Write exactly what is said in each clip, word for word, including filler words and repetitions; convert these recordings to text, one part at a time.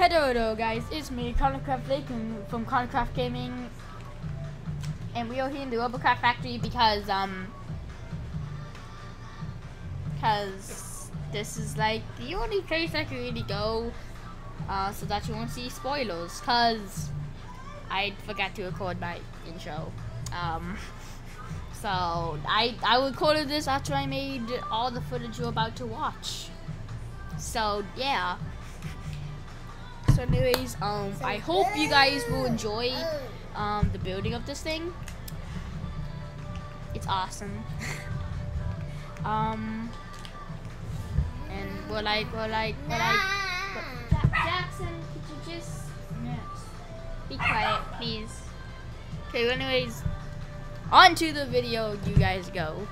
Hello guys, it's me, Robocraft from Robocraft Gaming, and we are here in the Robocraft factory because um, because this is like the only place I can really go, uh, so that you won't see spoilers. Cause I forgot to record my intro, um, so I I recorded this after I made all the footage you're about to watch. So yeah. So anyways, um, I hope you guys will enjoy um, the building of this thing. It's awesome. um, and we're like, we're like, we're like, we're, Jackson, could you just yes. be quiet, please? Okay, well, anyways, on to the video, you guys go.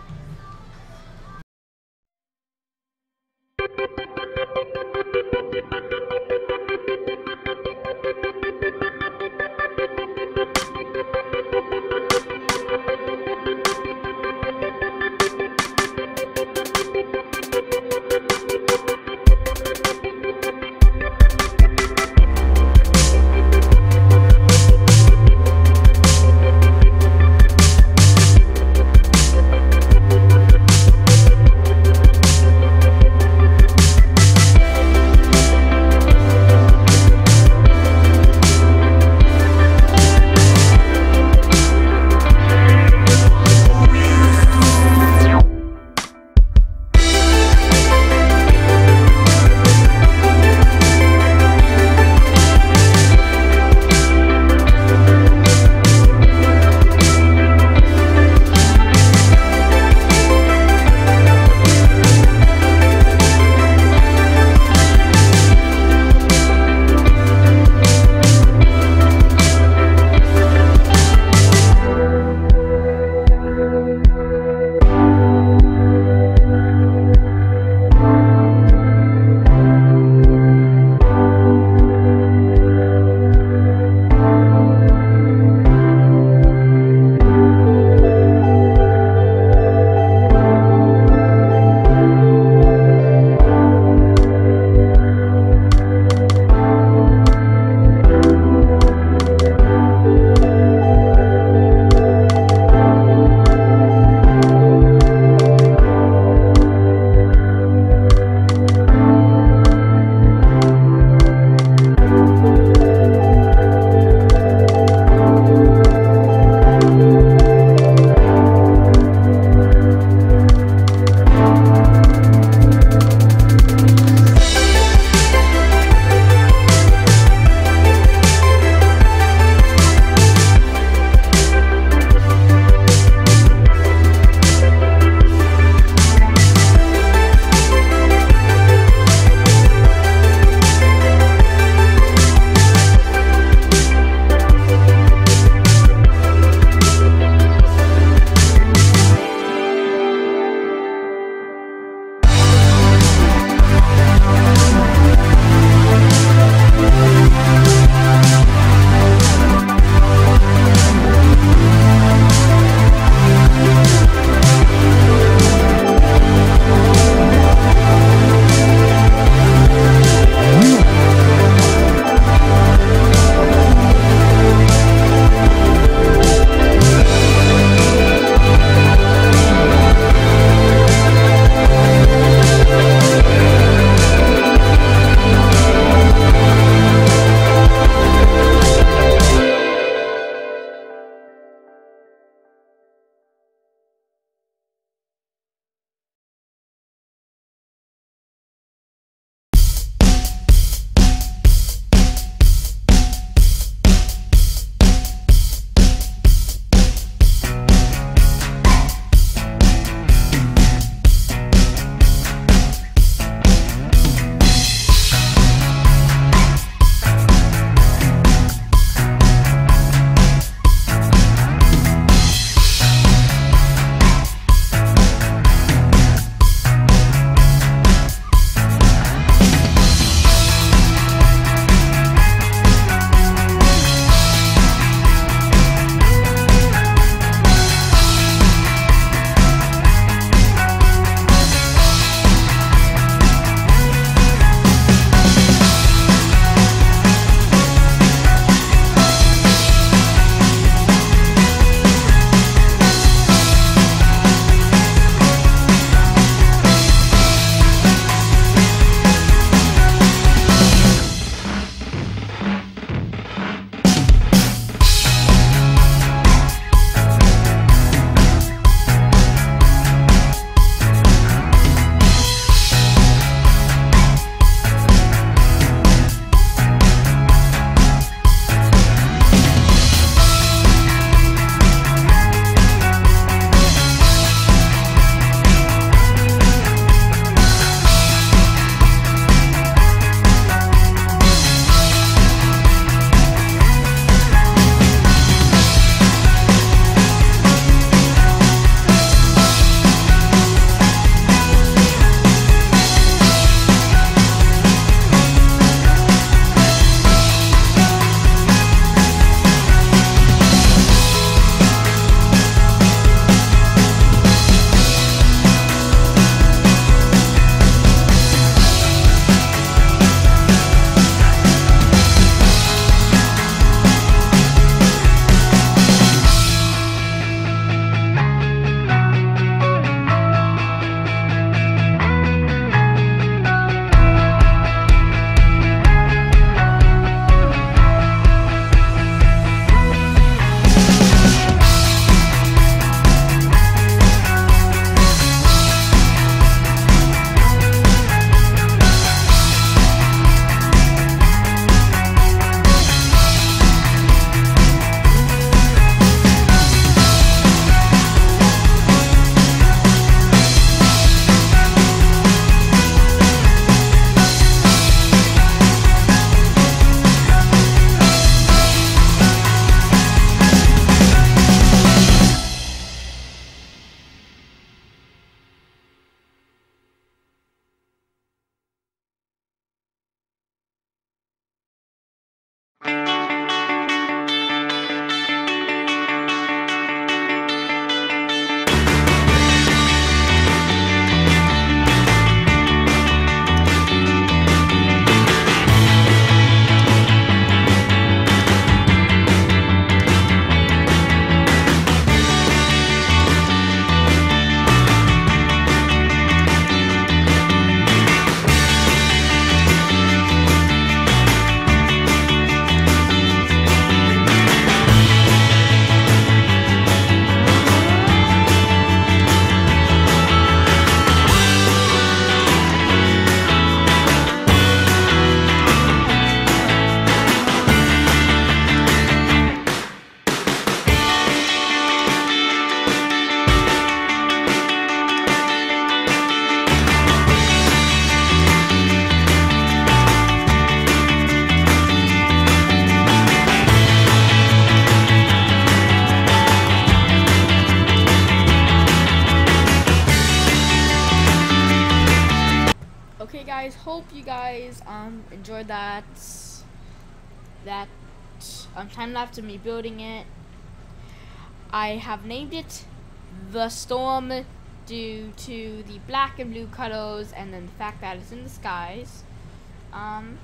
guys, hope you guys um enjoyed that that um time lapse of me building it. I have named it The Storm due to the black and blue colors and then the fact that it's in the skies. Um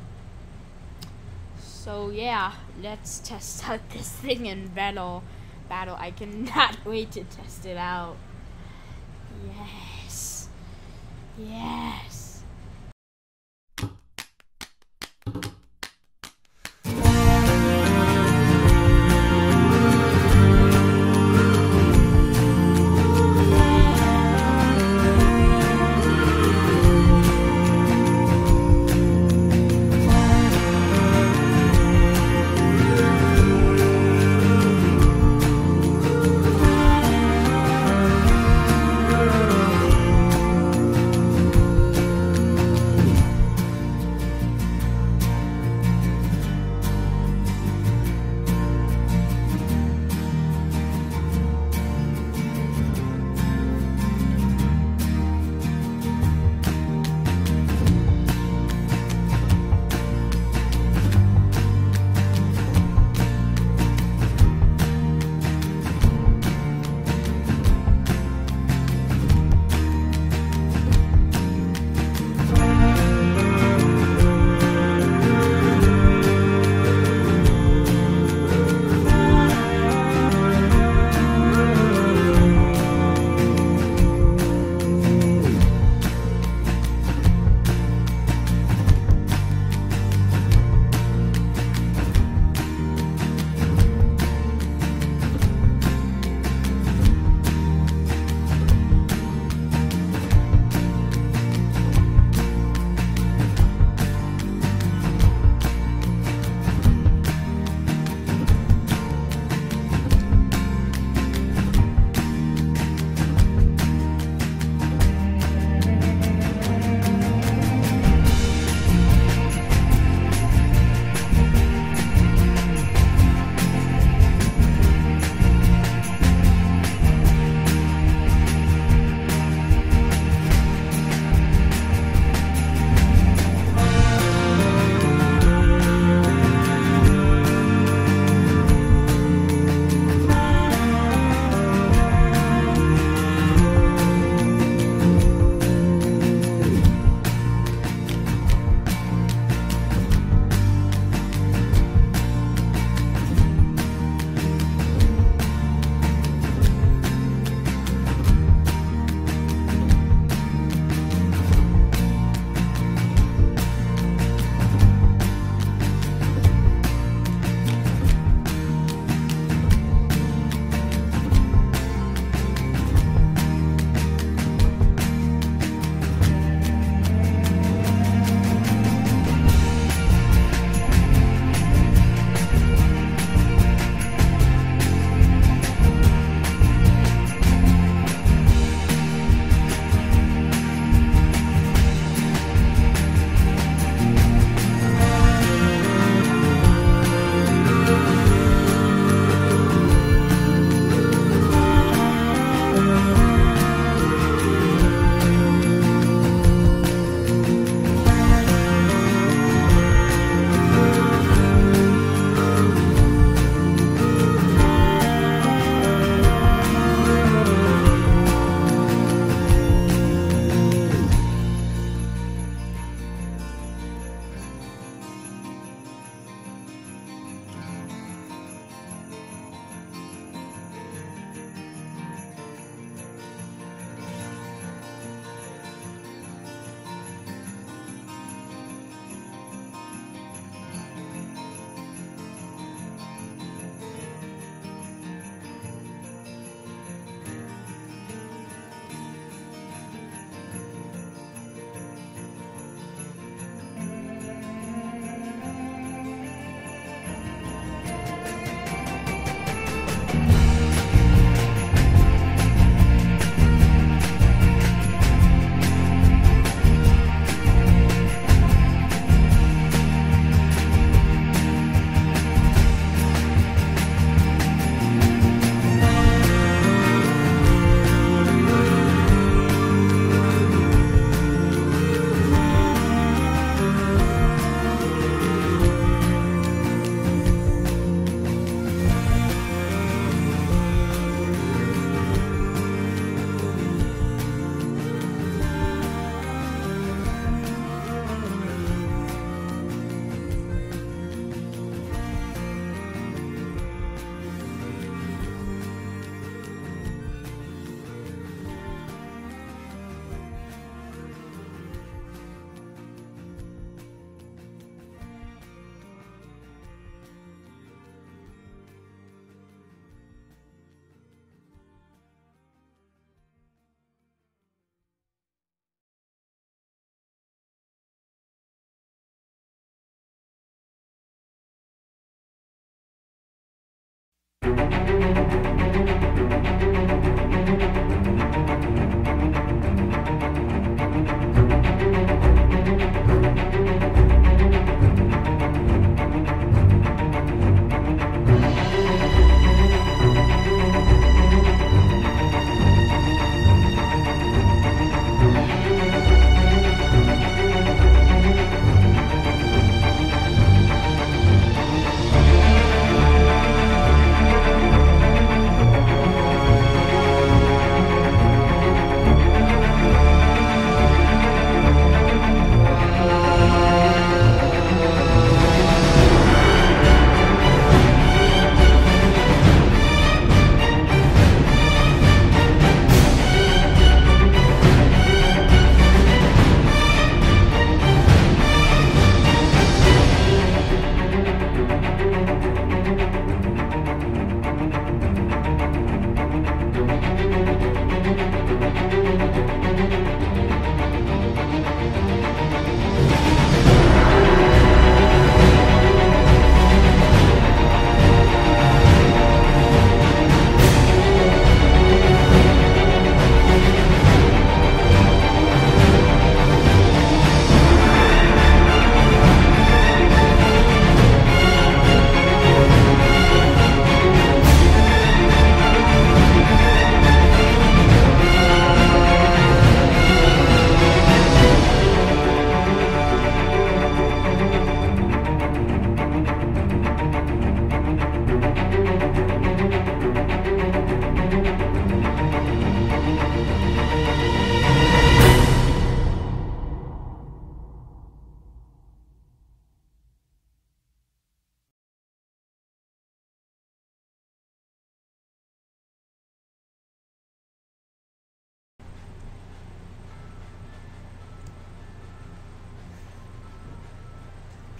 so yeah, let's test out this thing in battle battle. I cannot wait to test it out. Yes. Yes.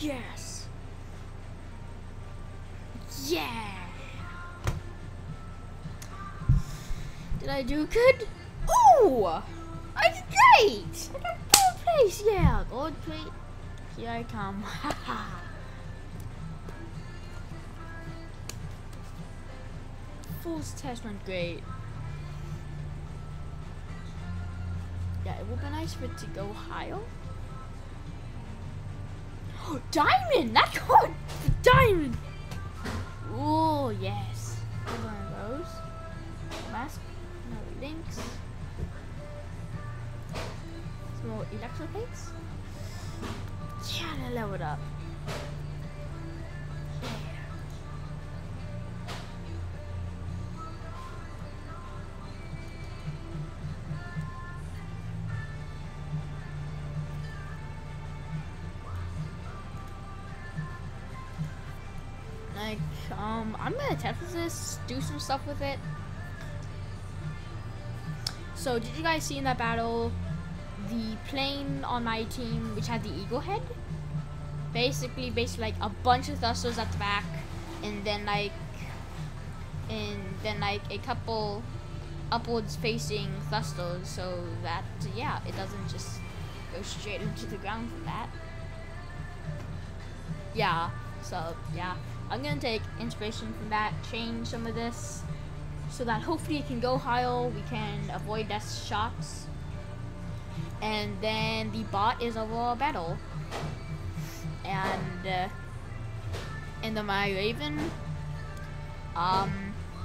Yes. Yeah. Did I do good? Ooh! I did great! I got third place, yeah. Gold plate. Here I come. Haha. Fool's test went great. Yeah, it would be nice for it to go higher. Oh, diamond! That's good! Diamond! Oh, yes. Hold on, those. Mask. No links. Some more electro plates. Yeah, I leveled up. Like, um, I'm gonna test this, do some stuff with it. So, did you guys see in that battle the plane on my team, which had the eagle head? Basically, basically like a bunch of thrusters at the back, and then like, and then like a couple upwards facing thrusters, so that yeah, it doesn't just go straight into the ground from that. Yeah. So yeah. I'm gonna take inspiration from that, change some of this, so that hopefully it can go higher, we can avoid death shots, and then the bot is over battle. And uh, and the my Raven, um,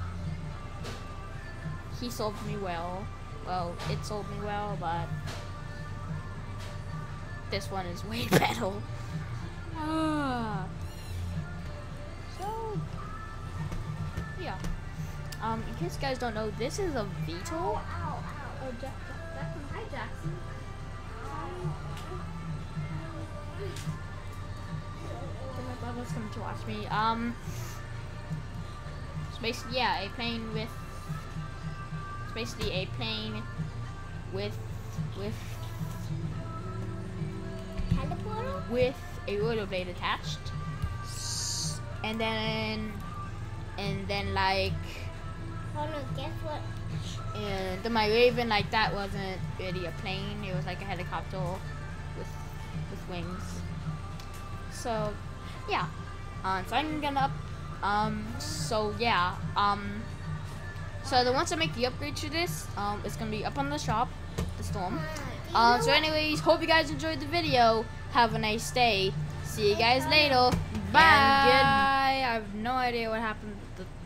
he sold me well. Well, it sold me well, but this one is way better. Ah. Yeah. Um, in case you guys don't know, this is a Vito. Ow, ow, ow. Oh, Jack, Jackson. Hi, Jackson. My brother's coming to watch me. Um, it's basically, yeah, a plane with. It's basically a plane with with Teleporter? with a rotor blade attached, and then. And then like, Hold on, guess what? and then my Raven, like that wasn't really a plane. It was like a helicopter with with wings. So yeah, um, so I'm gonna up. Um, so yeah, um, so the once I make the upgrade to this, um, it's gonna be up on the shop, the storm. Uh, so anyways, hope you guys enjoyed the video. Have a nice day. See you guys later. Bye. And goodbye. I have no idea what happened with the